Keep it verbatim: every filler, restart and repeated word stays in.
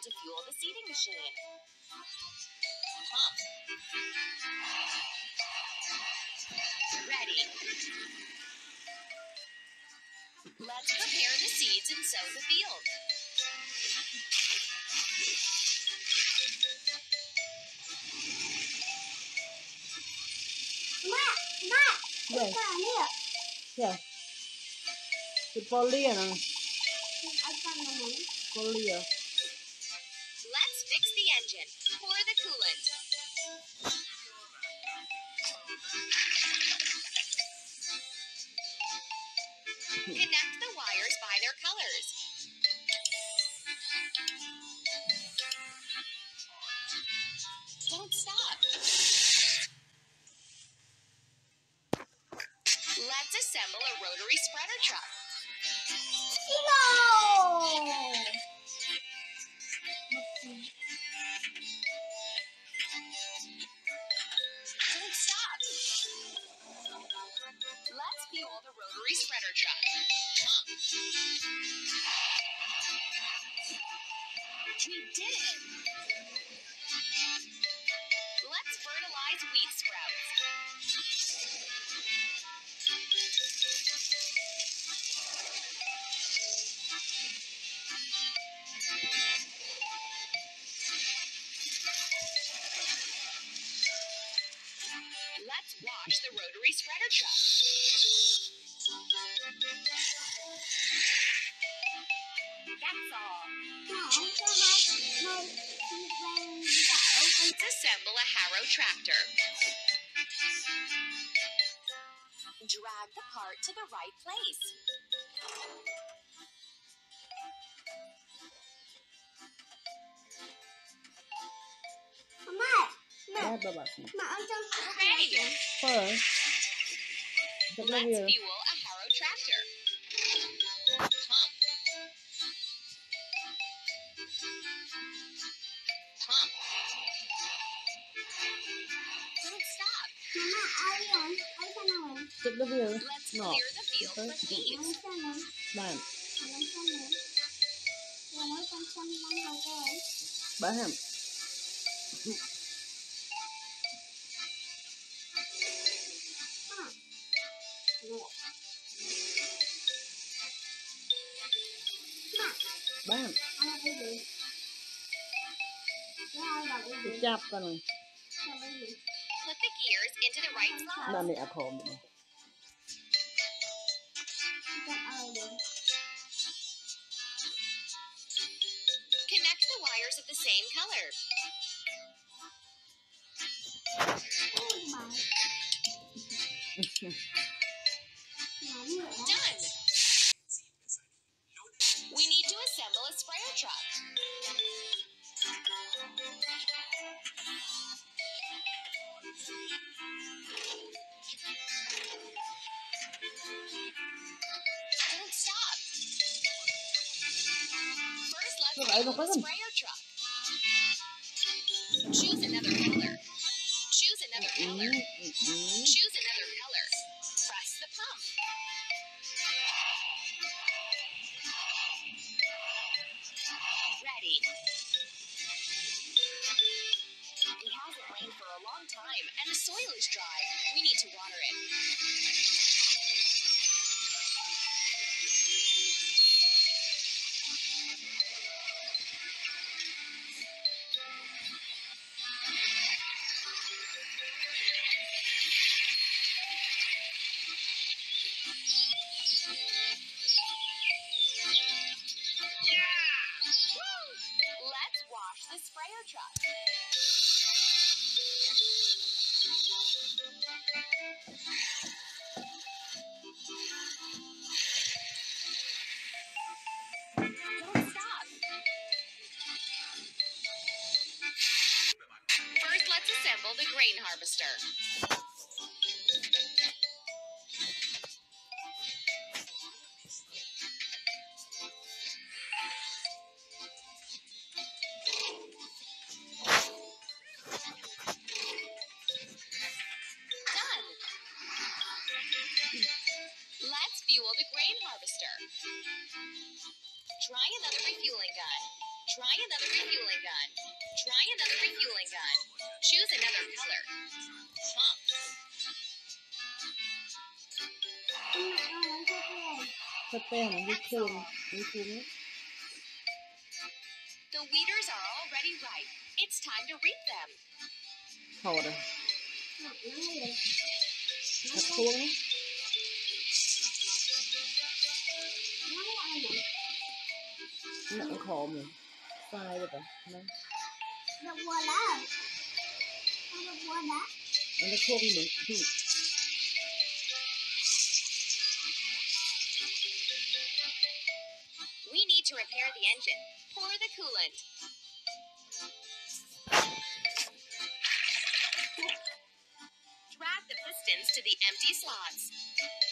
to fuel the seeding machine. Pump. Ready. Let's prepare the seeds and sow the field. Đây. Kìa. Cái poly à nè. Poly à. Let's fix the engine. Pour the coolant. Connect the wires by their colors. Don't stop. Let's assemble a rotary spreader truck. No! Don't stop. Let's fuel the rotary spreader truck. Pump. We did it. Let's fertilize wheat sprouts. Let's wash the rotary spreader truck. That's all. Let's assemble a harrow tractor. Drag the part to the right place. Đây bà bảo. Hooray! Thôi. Rất là Let's nhiều. fuel a harrow tractor. Pump. Pump. Don't stop. Rất là nhiều. Let's Nọ. clear the field for weeds. Bạn. Bán hẳn. Bán. Cái chạp cái này. Put the gears into the right slot. Là mẹ khổ mình. Connect the wires of the same color. Done. We need to assemble a sprayer truck. Don't stop. First, let's fuel the sprayer truck. Choose another color. Choose another color. Choose another color. Press the pump. Ready. It hasn't rained for a long time, and the soil is dry. We need to water it. Let's wash the sprayer truck. Don't stop. First, let's assemble the grain harvester. Let's fuel the grain harvester. Try another refueling gun. Try another refueling gun. Try another refueling gun. Choose another color. Pump. Thật tên là đi thường, đi thường. The weeders are already ripe. It's time to reap them. Thò rồi. Thật xuống. Nặng khổ mình. Sai được rồi. Nó. Được buồn đó. Không được buồn đó. Nó khô mình. We need to repair the engine. Pour the coolant. Drag the pistons to the empty slots.